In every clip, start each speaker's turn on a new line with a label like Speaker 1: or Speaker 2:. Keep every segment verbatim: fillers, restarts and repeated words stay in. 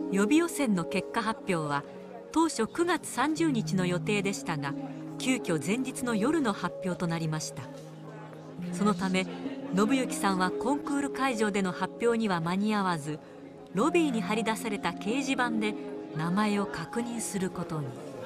Speaker 1: 予備予選の結果発表は当初くがつさんじゅうにちの予定でしたが、急遽前日の夜の発表となりました。そのため信行さんはコンクール会場での発表には間に合わず、ロビーに貼り出された掲示板で名前を確認することに。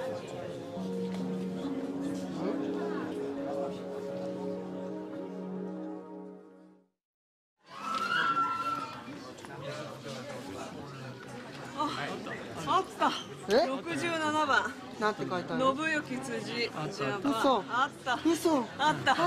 Speaker 2: あった。
Speaker 3: え？
Speaker 2: ろくじゅうななばん。
Speaker 3: なんて書いてある？
Speaker 2: 信行辻。
Speaker 3: 嘘。
Speaker 2: あった。
Speaker 3: 嘘。
Speaker 2: あった。
Speaker 3: あった。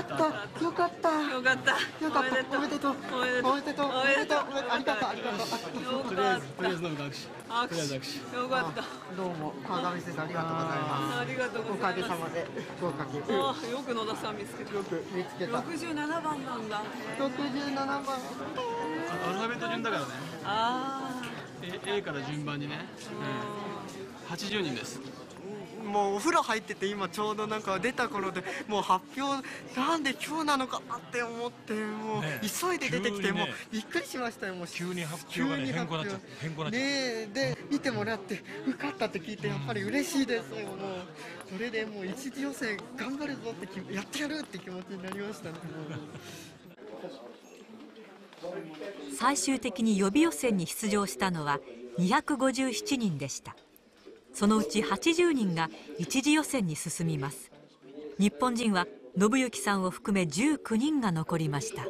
Speaker 3: よかった。
Speaker 2: よかった。
Speaker 3: よかった。おめでとう。
Speaker 2: おめでとう。
Speaker 3: おめでとう。おめでとう。ありがとう。ありがとう。
Speaker 2: よかった。とりあえず飲む握手。握手。よかった。
Speaker 3: どうも川上先生ありがとうございます。
Speaker 2: ありがとうございます。
Speaker 3: おかげさまで合格。
Speaker 2: ああ、よく野田さん見つけた。
Speaker 3: よく見つけた。
Speaker 2: ろくじゅうななばんなんだ。
Speaker 3: ろくじゅうななばん。
Speaker 4: アルファベット順だからね。
Speaker 2: ああ。
Speaker 4: A から順番にね。はちじゅうにんです。
Speaker 3: もうお風呂入ってて今ちょうどなんか出た頃で、もう発表なんで今日なのかなって思って、もう急いで出てきて、もうびっくりしましたよ。もう
Speaker 4: 急に発表がね変更になっちゃって変更になっちゃって
Speaker 3: ねえ、で見てもらって受かったって聞いてやっぱり嬉しいですよ。もうそれでもう一次予選頑張るぞってきやってやるって気持ちになりましたね。
Speaker 1: 最終的に予備予選に出場したのはにひゃくごじゅうななにんでした。そのうちはちじゅうにんが一次予選に進みます。日本人は信行さんを含めじゅうきゅうにんが残りました。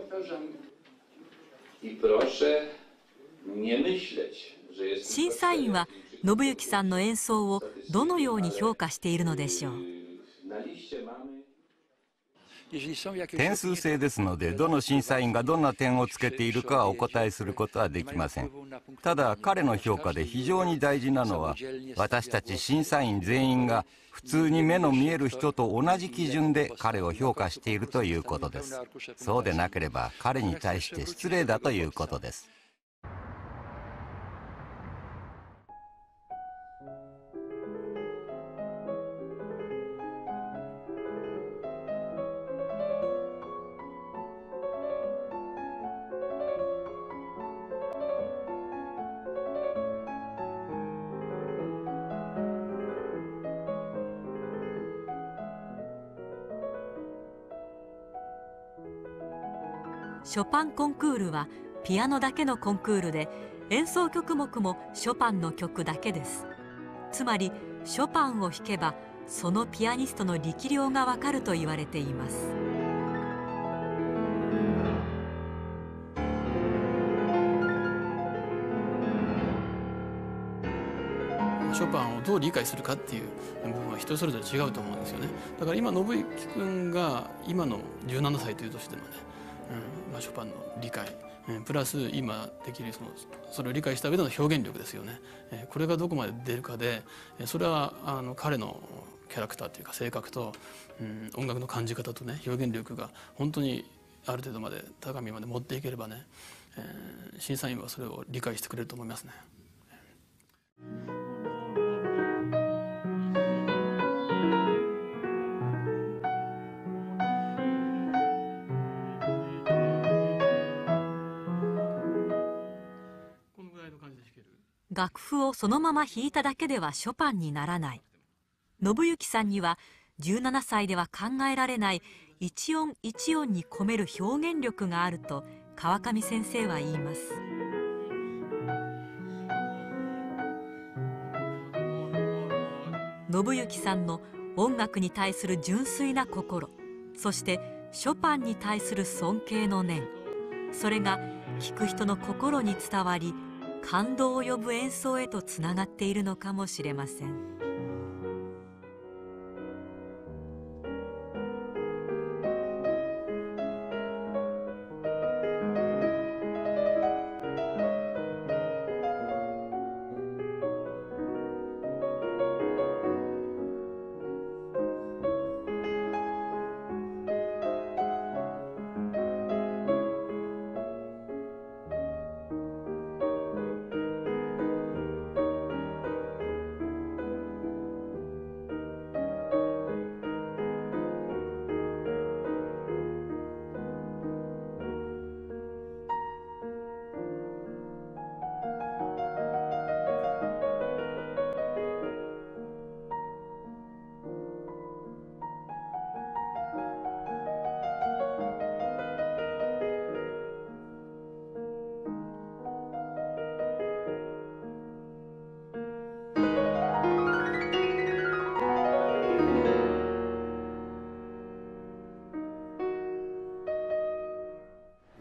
Speaker 1: 審査員は信行さんの演奏をどのように評価しているのでしょう。
Speaker 5: 点数制ですので、どの審査員がどんな点をつけているかはお答えすることはできません。ただ彼の評価で非常に大事なのは、私たち審査員全員が普通に目の見える人と同じ基準で彼を評価しているということです。そうでなければ彼に対して失礼だということです。
Speaker 1: ショパンコンクールはピアノだけのコンクールで、演奏曲目もショパンの曲だけです。つまりショパンを弾けばそのピアニストの力量がわかると言われています。
Speaker 4: ショパンをどう理解するかっていう部分は人それぞれ違うと思うんですよね。だから今信行君が今のじゅうななさいという年でもね、うんまあ、ショパンの理解、うん、プラス今できるそのそれを理解した上での表現力ですよね。えー、これがどこまで出るかで、それはあの彼のキャラクターというか性格と、うん、音楽の感じ方とね表現力が本当にある程度まで高みまで持っていければね、えー、審査員はそれを理解してくれると思いますね。
Speaker 1: 楽譜をそのまま弾いただけではショパンにならない。信行さんにはじゅうななさいでは考えられない一音一音に込める表現力があると川上先生は言います。信行さんの音楽に対する純粋な心、そしてショパンに対する尊敬の念、それが聴く人の心に伝わり、感動を呼ぶ演奏へとつながっているのかもしれません。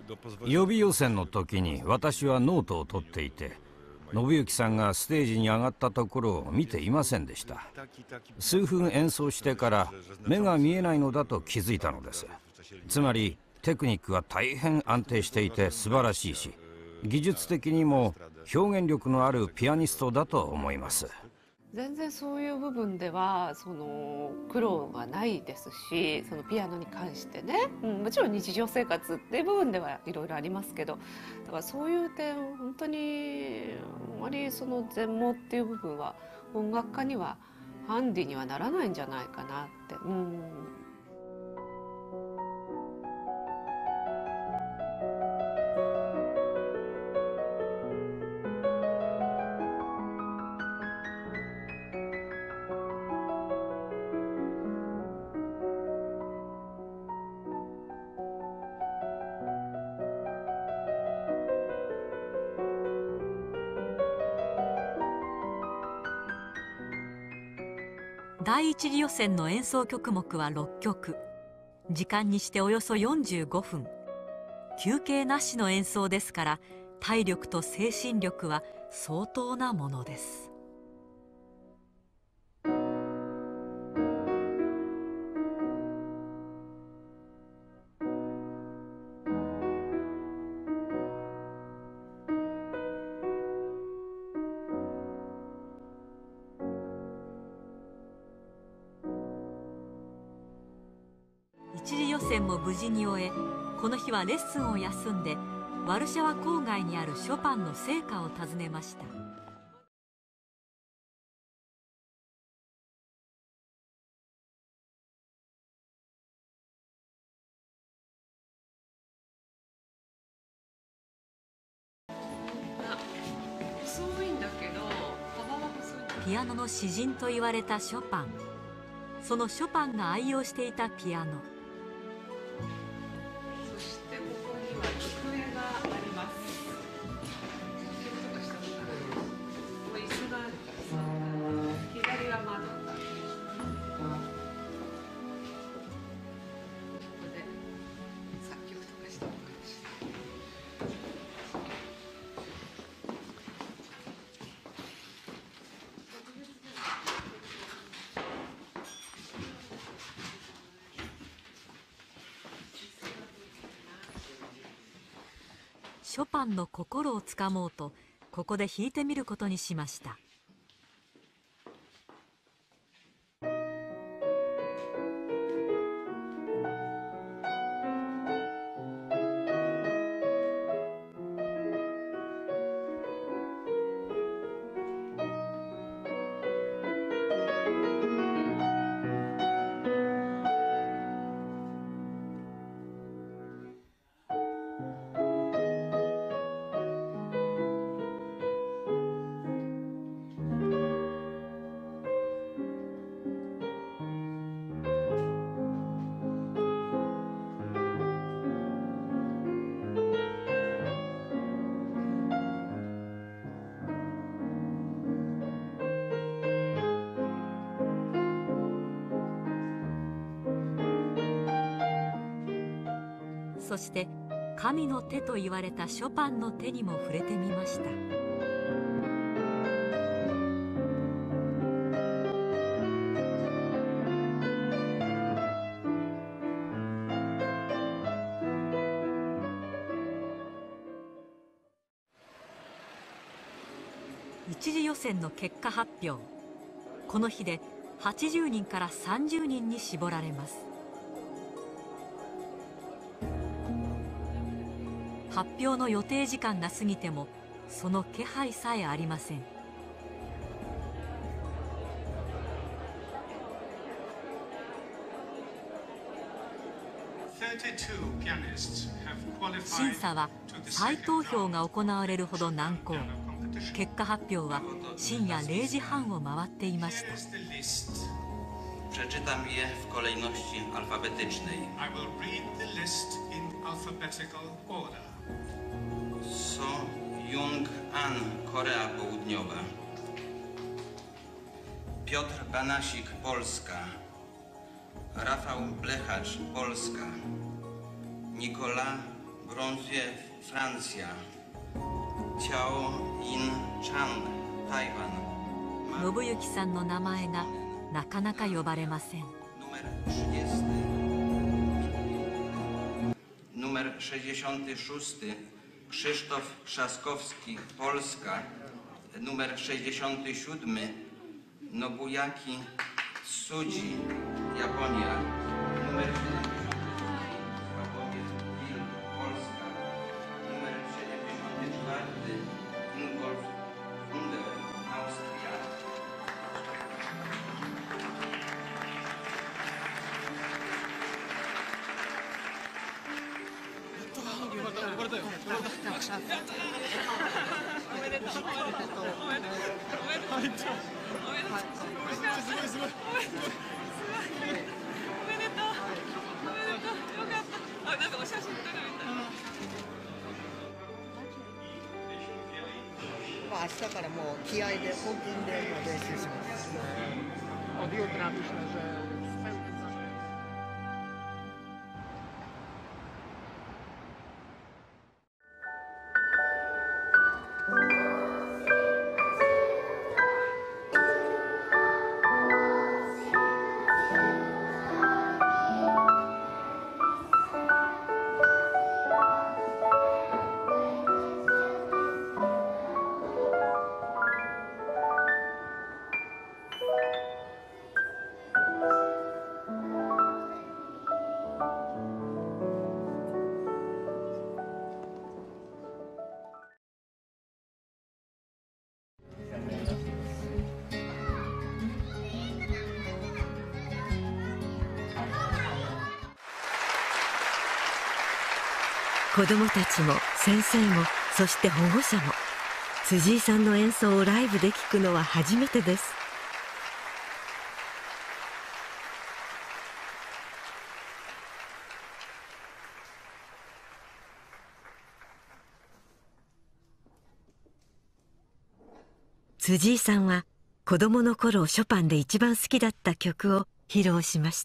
Speaker 6: 予備予選の時に私はノートを取っていて、信行さんがステージに上がったところを見ていませんでした。数分演奏してから目が見えないのだと気づいたのです。つまりテクニックは大変安定していて素晴らしいし、技術的にも表現力のあるピアニストだと思います。
Speaker 7: 全然そういう部分ではその苦労がないですし、そのピアノに関してね、うん、もちろん日常生活っていう部分ではいろいろありますけど、だからそういう点本当にあまりその全盲っていう部分は音楽家にはハンディにはならないんじゃないかなって。うん。
Speaker 1: 第一次予選の演奏曲目はろっきょく、時間にしておよそよんじゅうごふん。休憩なしの演奏ですから、体力と精神力は相当なものです。一次予選も無事に終え、この日はレッスンを休んでワルシャワ郊外にあるショパンの生家を訪ねました。
Speaker 7: 細いんだけど幅は細い。
Speaker 1: ピアノの詩人と言われたショパン。そのショパンが愛用していたピアノ。
Speaker 7: そしてここには机があります。仕事がしたことある。ここ椅子があるからさ。左は窓が。ここで作曲とかしたのかもしれない。
Speaker 1: ショパンの心をつかもうと、ここで弾いてみることにしました。そして神の手と言われたショパンの手にも触れてみました。一次予選の結果発表。この日ではちじゅうにんからさんじゅうにんに絞られます。発表の予定時間が過ぎてもその気配さえありません。審査は再投票が行われるほど難航。結果発表は深夜れいじはんを回っていました。
Speaker 8: Przeczytam je w kolejności alfabetycznej.
Speaker 9: I will read the list in alphabetical order.
Speaker 8: So Jung-an, Korea Południowa. Piotr Banasik, Polska. Rafał Blechacz, Polska. Nikola brązie Francja, Ciao In Chang,台湾。
Speaker 1: 信行さんの名前がなかなか呼ばれません。
Speaker 8: Numer sześćdziesiąty szósty Krzysztof Trzaskowski, Polska. Numer sześćdziesiąty siódmy Nobuyaki Tsuji, Japonia. Numer Sławowiec Gil, Polska. Numer siedemdziesiąty czwarty Ingolf Funder, Austria.
Speaker 3: Ma 明日からもう気合で本気で練習します。Od jutra myślę, że spełnię.
Speaker 10: 子どもたちも先生もそして保護者も辻井さんの演奏をライブで聴くのは初めてです。辻井さんは子どもの頃ショパンで一番好きだった曲を披露しました。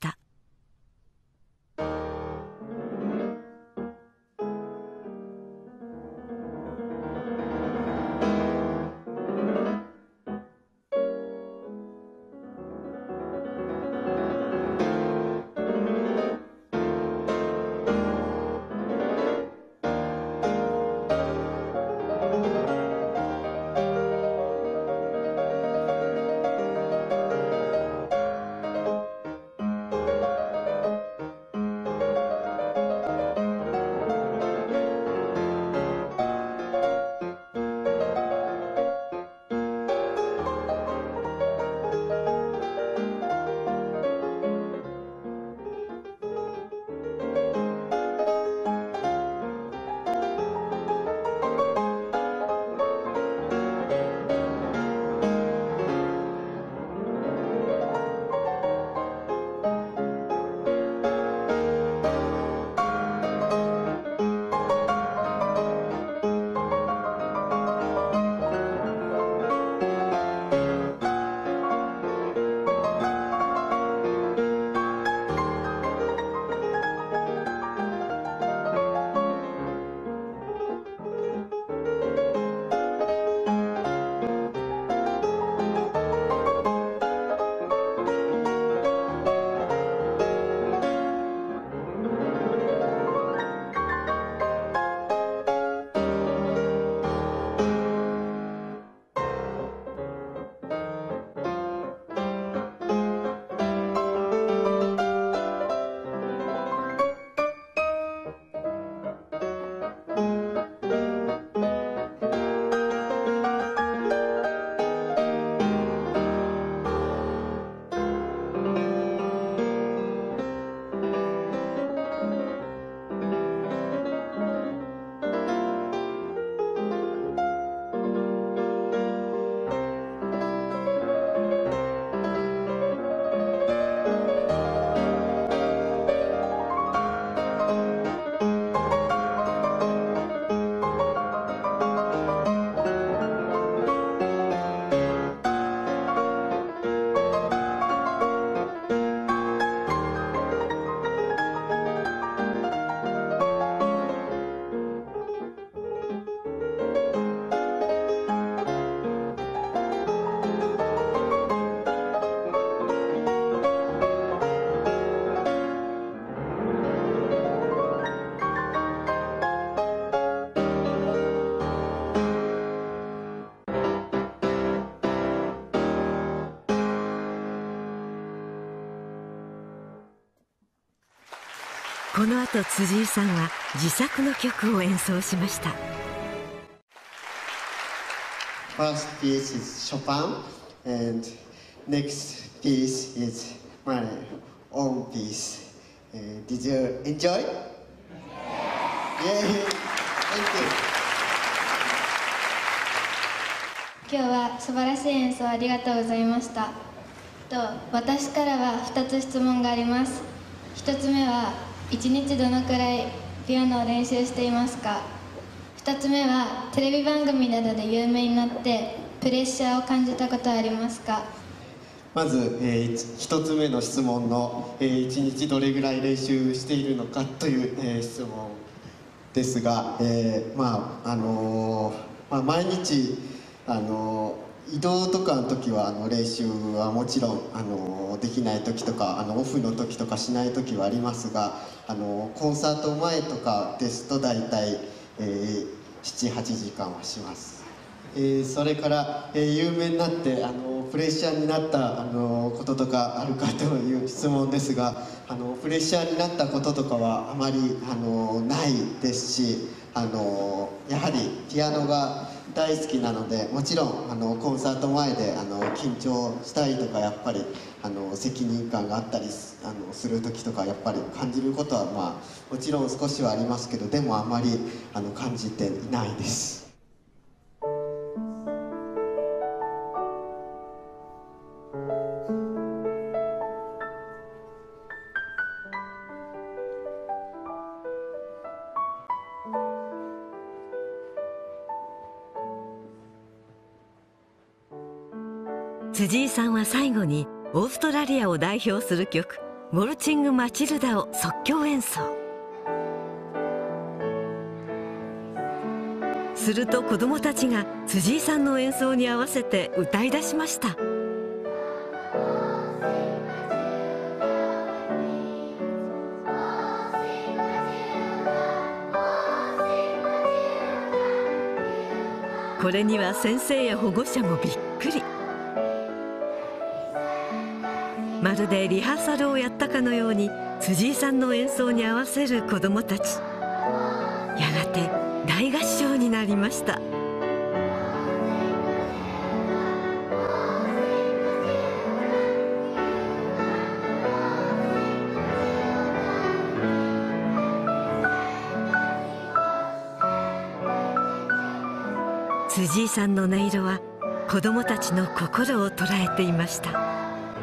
Speaker 10: この後辻井さんは自作の曲を演奏しました。
Speaker 11: First piece is Chopin and next piece is my own piece. Uh, did you enjoy? Yeah. Yeah. Thank you.
Speaker 12: 今日は素晴らしい演奏ありがとうございました。と私からはふたつ質問があります。ひとつめはいちにちどのくらいピアノを練習していますか。ふたつめはテレビ番組などで有名になってプレッシャーを感じたことはありますか。
Speaker 11: まず、えー、ひとつめの質問の、えー、いちにちどれぐらい練習しているのかという、えー、質問ですが、えー、まああのーまあ、毎日、あのー、移動とかの時はあの練習はもちろん、あのー、できない時とかあのオフの時とかしない時はありますが、あのー、コンサート前とかですと大体、えー、ななはちじかんはします。えー、それから、えー、有名になってあのプレッシャーになったあのこととかあるかという質問ですが、あのプレッシャーになったこととかはあまりあのないですし、あのやはりピアノが大好きなので、もちろんあのコンサート前であの緊張したりとか、やっぱりあの責任感があったりあのする時とかやっぱり感じることは、まあ、もちろん少しはありますけど、でもあまりあの感じていないです。
Speaker 10: 辻井さんは最後にオーストラリアを代表する曲「ウォルチング・マチルダ」を即興演奏。すると子どもたちが辻井さんの演奏に合わせて歌い出しました。これには先生や保護者もびっくり。まるでリハーサルをやったかのように辻井さんの演奏に合わせる子どもたち。やがて大合唱になりました。辻井さんの音色は子どもたちの心を捉えていました。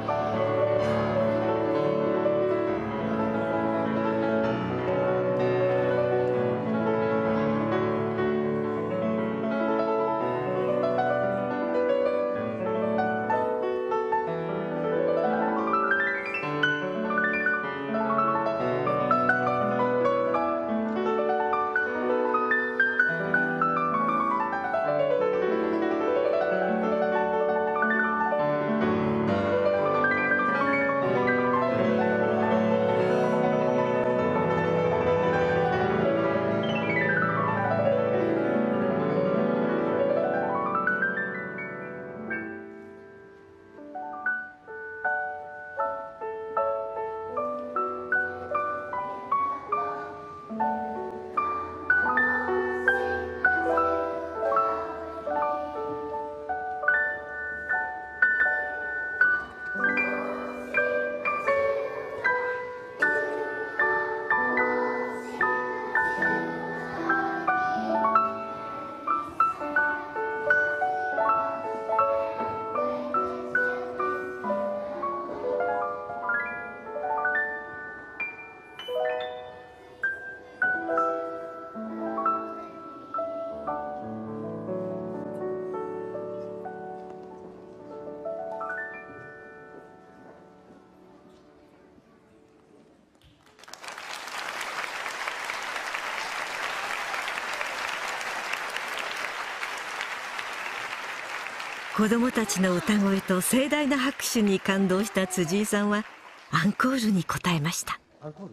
Speaker 10: 子どもたちの歌声と盛大な拍手に感動した辻井さんはアンコールに応えました。アンコール？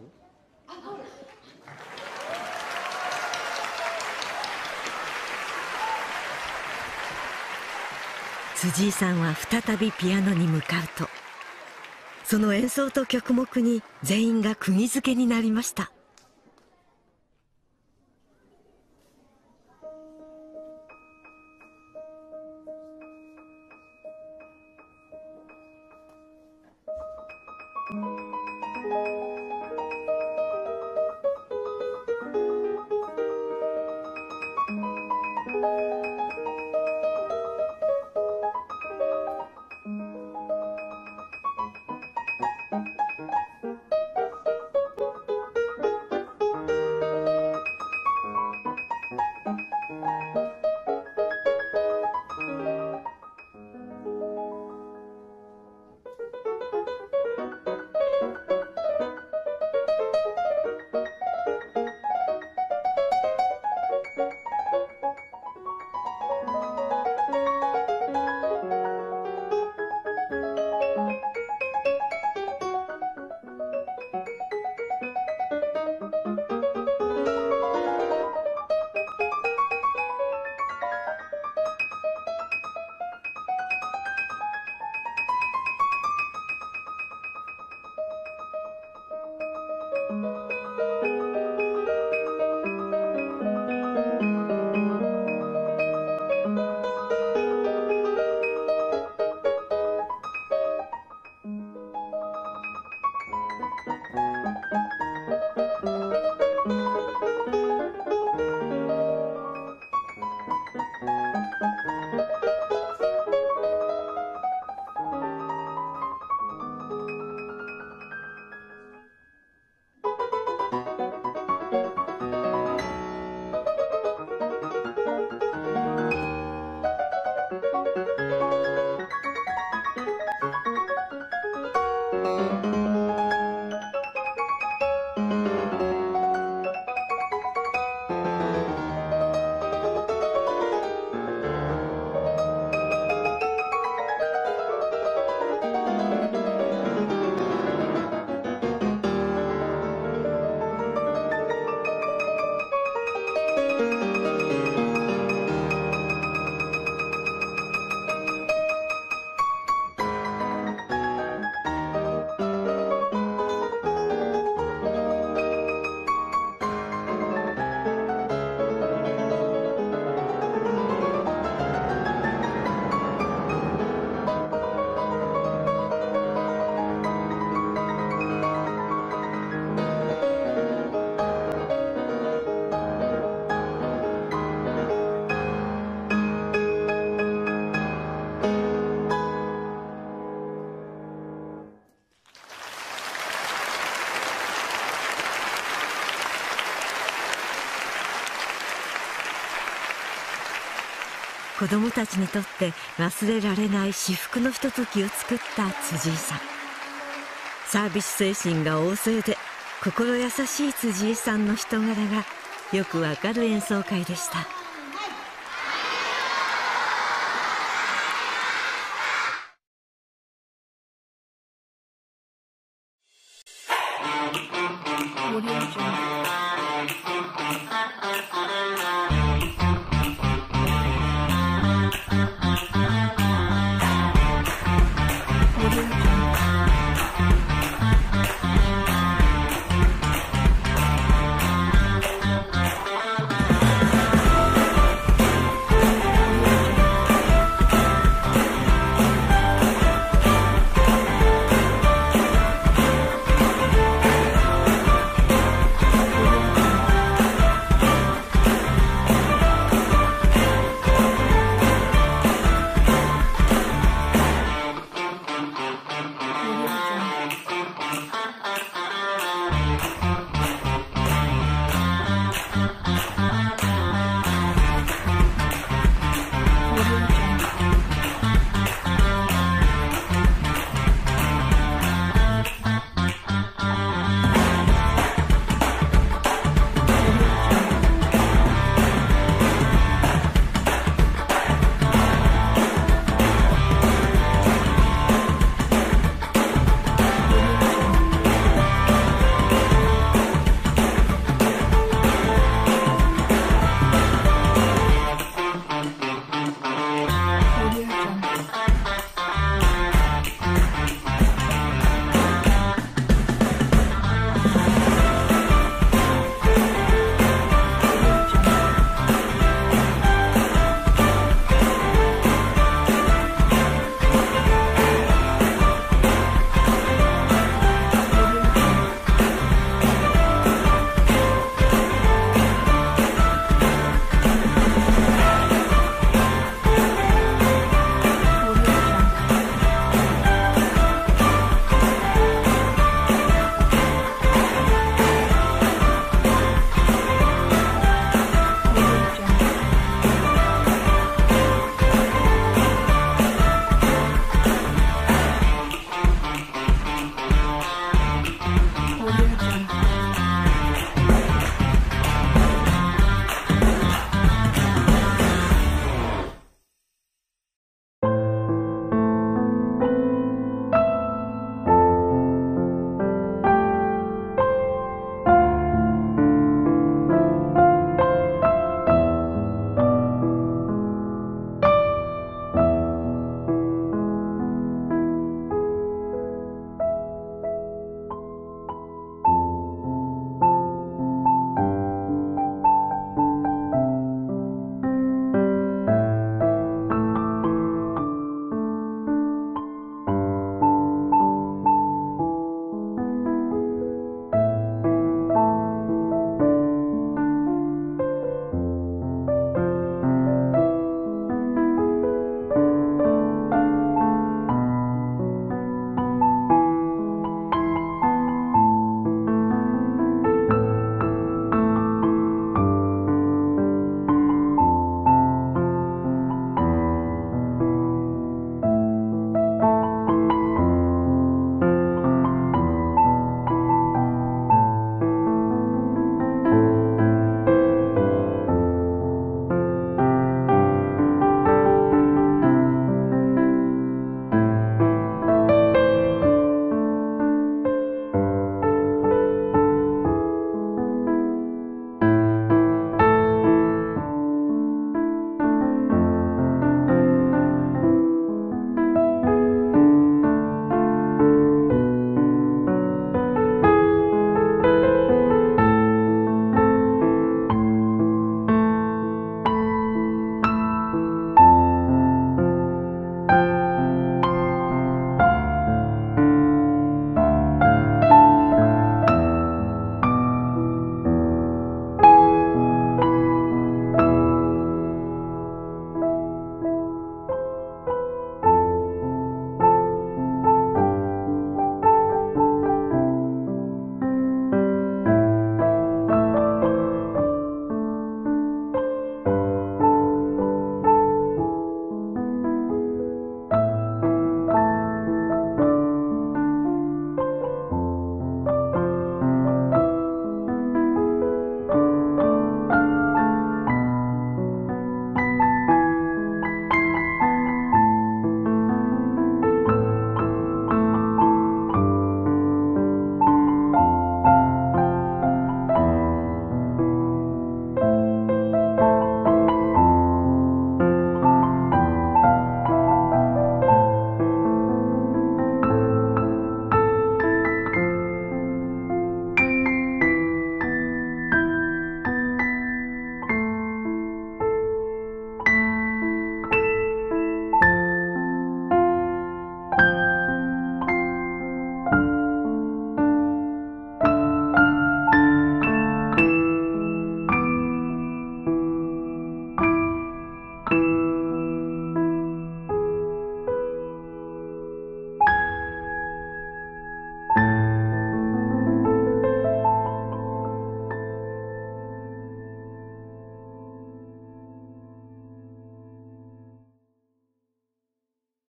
Speaker 10: 辻井さんは再びピアノに向かうと、その演奏と曲目に全員が釘付けになりました。 子どもたちにとって忘れられない至福のひとときを作った辻井さん。サービス精神が旺盛で心優しい辻井さんの人柄がよくわかる演奏会でした。